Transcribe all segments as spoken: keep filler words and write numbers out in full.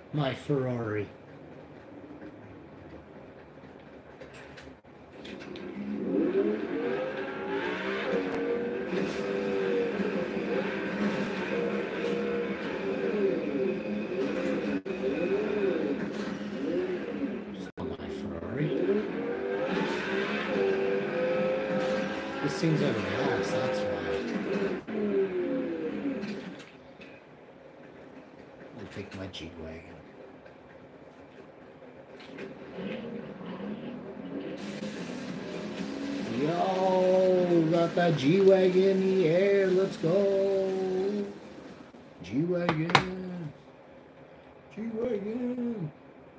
My Ferrari. This thing's out of gas, that's why. I'll take my G-Wagon. Yo, got that G-Wagon in the air, let's go. G-Wagon. G-Wagon.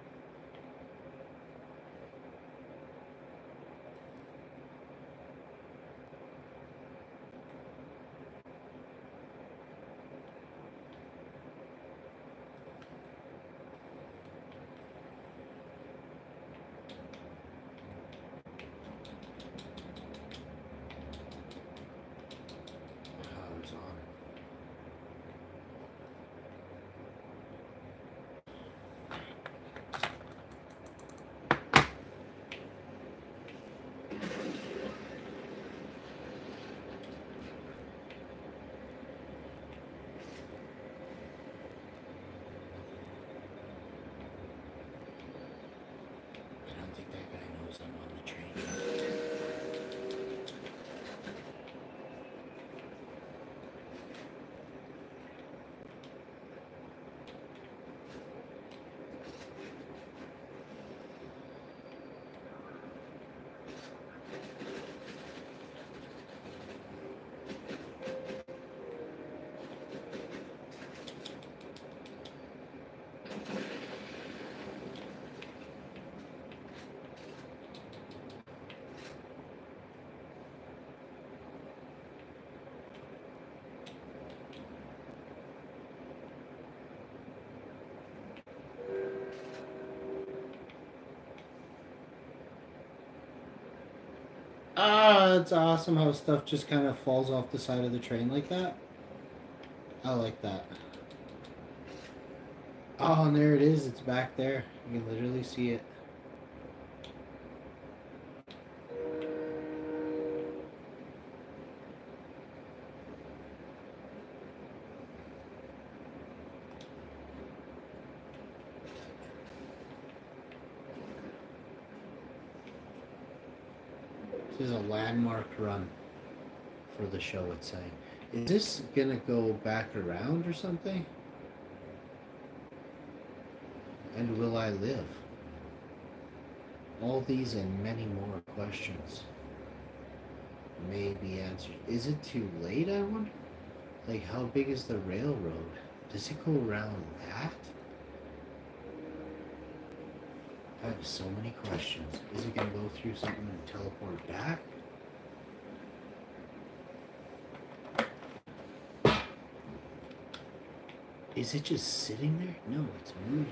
Ah, it's awesome how stuff just kind of falls off the side of the train like that. I like that. Oh, and there it is. It's back there. You can literally see it. This is a landmark run for the show, it's saying. Is this gonna go back around or something? And will I live? All these and many more questions may be answered. Is it too late, I wonder? Like, how big is the railroad? Does it go around that? I have so many questions. Is it going to go through something and teleport back? Is it just sitting there? No, it's moving.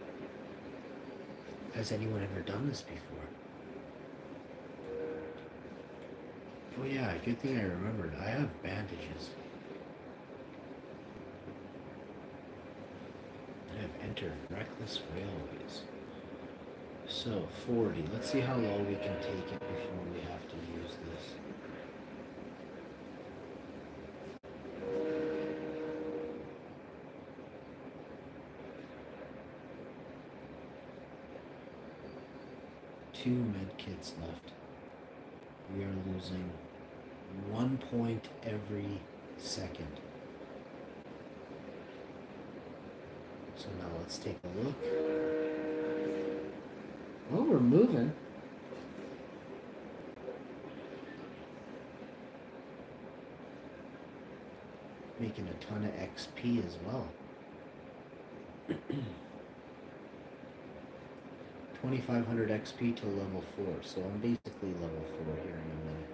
Has anyone ever done this before? Oh yeah, good thing I remembered. I have bandages. I have entered reckless railways. So, forty. Let's see how long we can take it before we have to use this. Two medkits left. We are losing one point every second. So now let's take a look. Well, we're moving. Making a ton of X P as well. twenty-five hundred X P to level four, so I'm basically level four here in a minute.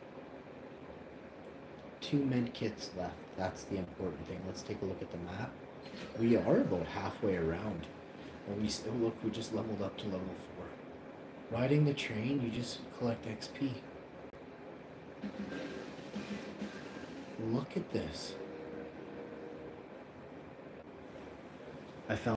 Two med kits left, that's the important thing. Let's take a look at the map. We are about halfway around. And we still, look, we just leveled up to level four. Riding the train, you just collect X P. Look at this. I found